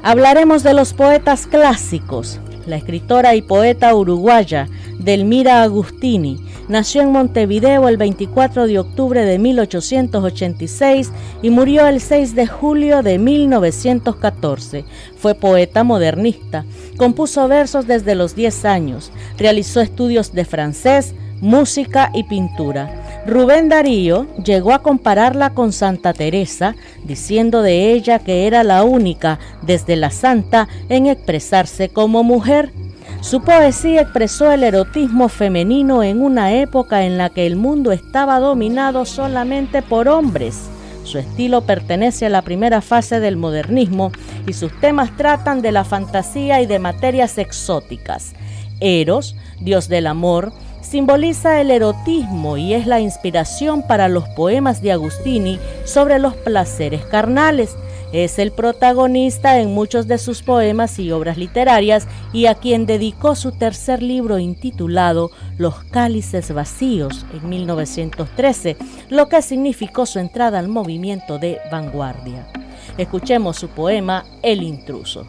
Hablaremos de los poetas clásicos. La escritora y poeta uruguaya Delmira Agustini nació en Montevideo el 24 de octubre de 1886 y murió el 6 de julio de 1914. Fue poeta modernista, compuso versos desde los 10 años, realizó estudios de francés, música y pintura. Rubén Darío llegó a compararla con Santa Teresa, diciendo de ella que era la única, desde la santa, en expresarse como mujer. Su poesía expresó el erotismo femenino en una época en la que el mundo estaba dominado solamente por hombres. Su estilo pertenece a la primera fase del modernismo y sus temas tratan de la fantasía y de materias exóticas. Eros, dios del amor, simboliza el erotismo y es la inspiración para los poemas de Agustini sobre los placeres carnales. Es el protagonista en muchos de sus poemas y obras literarias y a quien dedicó su tercer libro intitulado Los cálices vacíos en 1913, lo que significó su entrada al movimiento de vanguardia. Escuchemos su poema El intruso.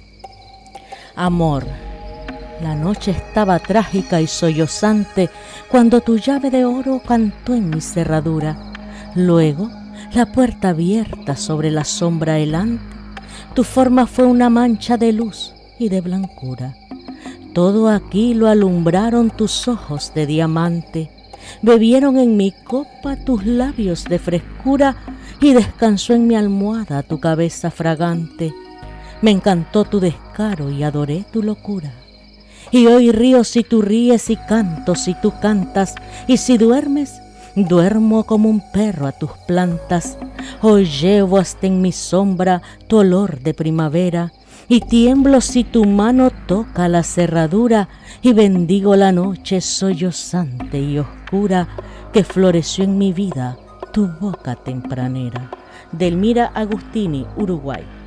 Amor. La noche estaba trágica y sollozante cuando tu llave de oro cantó en mi cerradura. Luego, la puerta abierta sobre la sombra helante, tu forma fue una mancha de luz y de blancura. Todo aquí lo alumbraron tus ojos de diamante, bebieron en mi copa tus labios de frescura y descansó en mi almohada tu cabeza fragante. Me encantó tu descaro y adoré tu locura. Y hoy río si tú ríes y canto si tú cantas, y si duermes, duermo como un perro a tus plantas. Hoy llevo hasta en mi sombra tu olor de primavera, y tiemblo si tu mano toca la cerradura, y bendigo la noche sollozante y oscura que floreció en mi vida tu boca tempranera. Delmira Agustini, Uruguay.